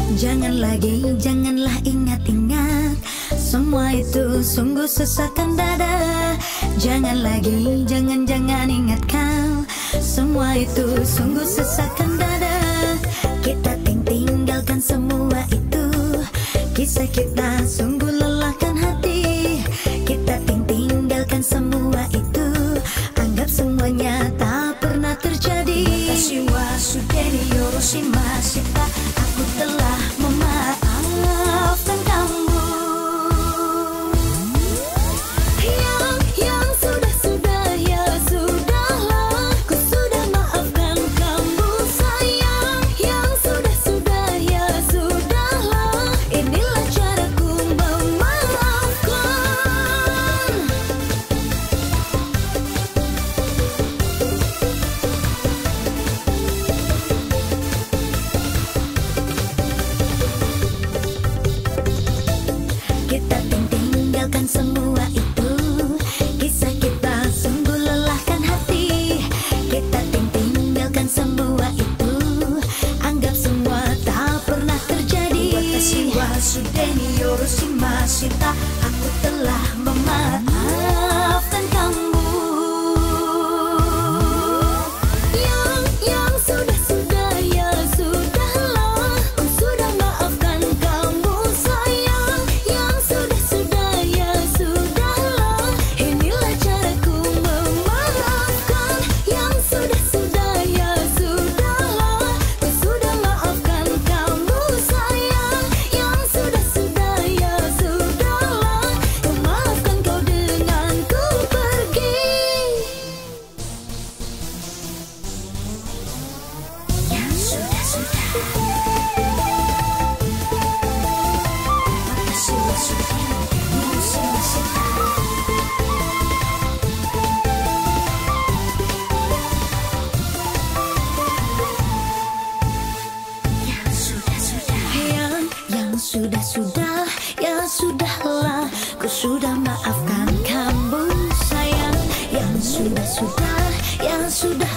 Janganlah ingat-ingat. Semua itu sungguh sesakkan dada. Jangan lagi, jangan ingat kau. Semua itu sungguh sesakkan dada. Kita tinggalkan semua itu. Kisah kita sungguh lelahkan hati. Kita tinggalkan semua itu. Anggap semuanya tak pernah terjadi. Watashi wa sudeni yoroshimasu. Aku telah memaafkan kamu. Yang sudah ya sudahlah. Ku sudah maafkan kamu sayang. Yang sudah ya sudahlah. Inilah caraku memaafkan. Kita tinggalkan semua itu. Kisah kita sungguh lelahkan hati. Kita tinggalkan semua itu. Anggap semua tak pernah terjadi. Watashi wa sudeni yoroshimasu. Aku telah memaafkan kamu. Yang sudah ya sudahlah. Ku sudah maafkan kamu sayang. Yang sudah ya sudahlah. Inilah caraku memaafkan. Yang sudah ya sudahlah. Ku sudah maafkan kamu sayang. Yang sudah ya sudahlah. Ku maafkan kau dengan ku pergi. Yang sudah. Watashi wa sudeni yoroshimasu. Yang sudah ya sudahlah. Ku sudah maafkan kamu sayang. Yang sudah ya sudah.